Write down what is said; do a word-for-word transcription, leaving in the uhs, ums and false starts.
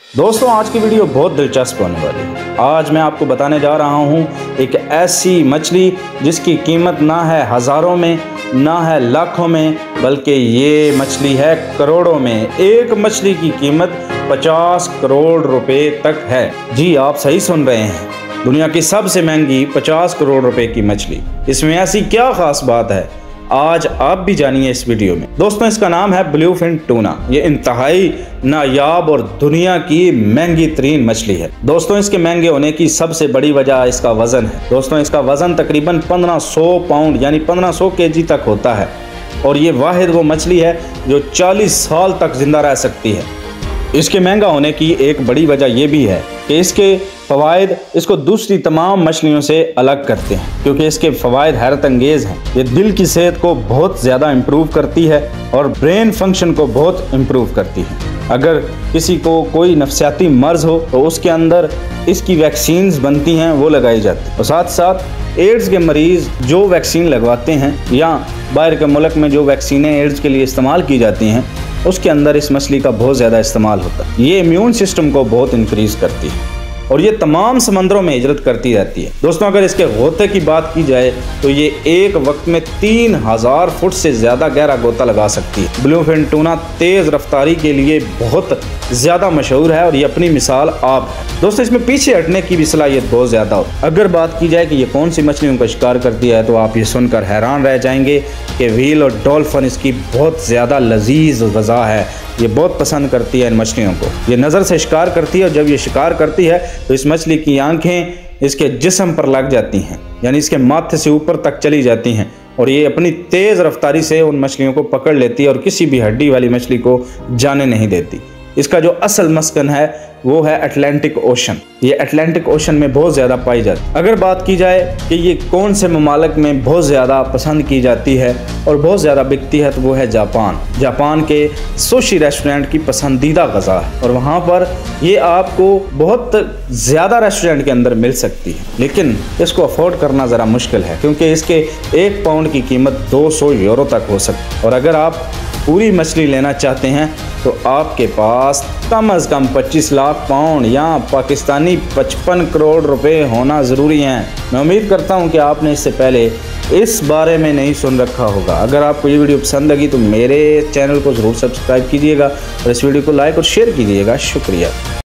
दोस्तों आज की वीडियो बहुत दिलचस्प होने वाली है। आज मैं आपको बताने जा रहा हूँ एक ऐसी मछली जिसकी कीमत ना है हज़ारों में ना है लाखों में, बल्कि ये मछली है करोड़ों में। एक मछली की कीमत पचास करोड़ रुपए तक है। जी आप सही सुन रहे हैं, दुनिया की सबसे महंगी पचास करोड़ रुपए की मछली। इसमें ऐसी क्या खास बात है, आज आप भी जानिए इस वीडियो में। दोस्तों इसका नाम है ब्लूफिन टूना। ये इंतहाई नायाब और दुनिया की महंगी तरीन मछली है। दोस्तों इसके महंगे होने की सबसे बड़ी वजह इसका वजन है। दोस्तों इसका वजन तकरीबन पंद्रह सौ पाउंड यानी पंद्रह सौ केजी तक होता है और ये वाहिद वो मछली है जो चालीस साल तक जिंदा रह सकती है। इसके महंगा होने की एक बड़ी वजह यह भी है कि इसके फ़वाइद इसको दूसरी तमाम मछलियों से अलग करते हैं, क्योंकि इसके फ़वाइद हैरत अंगेज़ हैं। ये दिल की सेहत को बहुत ज़्यादा इम्प्रूव करती है और ब्रेन फंक्शन को बहुत इम्प्रूव करती है। अगर किसी को कोई नफसियाती मर्ज़ हो तो उसके अंदर इसकी वैक्सीन्स बनती हैं, वो लगाई जाती है। और साथ साथ एड्स के मरीज़ जो वैक्सीन लगवाते हैं या बाहर के मुल्क में जो वैक्सीनें एड्स के लिए इस्तेमाल की जाती हैं, उसके अंदर इस मछली का बहुत ज़्यादा इस्तेमाल होता है। ये इम्यून सिस्टम को बहुत इंक्रीज़ करती है और ये तमाम समंदरों में हिजरत करती रहती है। दोस्तों अगर इसके गोते की बात की जाए तो ये एक वक्त में तीन हजार फुट से ज़्यादा गहरा गोता लगा सकती है। ब्लूफिन टूना तेज़ रफ्तारी के लिए बहुत ज़्यादा मशहूर है और ये अपनी मिसाल आप है। दोस्तों इसमें पीछे हटने की भी सलाहियत बहुत ज़्यादा हो। अगर बात की जाए कि ये कौन सी मछलियों का शिकार करती है तो आप ये सुनकर हैरान रह जाएंगे कि व्हील और डॉल्फिन इसकी बहुत ज़्यादा लजीज ग़िज़ा है। ये बहुत पसंद करती है इन मछलियों को। ये नज़र से शिकार करती है और जब ये शिकार करती है तो इस मछली की आंखें इसके जिस्म पर लग जाती हैं, यानी इसके माथे से ऊपर तक चली जाती हैं और ये अपनी तेज़ रफ्तारी से उन मछलियों को पकड़ लेती है और किसी भी हड्डी वाली मछली को जाने नहीं देती। इसका जो असल मस्कन है वो है अटलांटिक ओशन। ये अटलांटिक ओशन में बहुत ज़्यादा पाई जाती है। अगर बात की जाए कि ये कौन से ममालिक में बहुत ज़्यादा पसंद की जाती है और बहुत ज़्यादा बिकती है तो वो है जापान। जापान के सुशी रेस्टोरेंट की पसंदीदा ग़िज़ा है और वहाँ पर ये आपको बहुत ज़्यादा रेस्टोरेंट के अंदर मिल सकती है, लेकिन इसको अफोर्ड करना ज़रा मुश्किल है क्योंकि इसके एक पाउंड की कीमत दो सौ यूरो तक हो सकती है। और अगर आप पूरी मछली लेना चाहते हैं तो आपके पास कम अज़ कम पच्चीस लाख पाउंड या पाकिस्तानी पचपन करोड़ रुपए होना ज़रूरी है। मैं उम्मीद करता हूं कि आपने इससे पहले इस बारे में नहीं सुन रखा होगा। अगर आपको ये वीडियो पसंद लगी तो मेरे चैनल को ज़रूर सब्सक्राइब कीजिएगा और इस वीडियो को लाइक और शेयर कीजिएगा। शुक्रिया।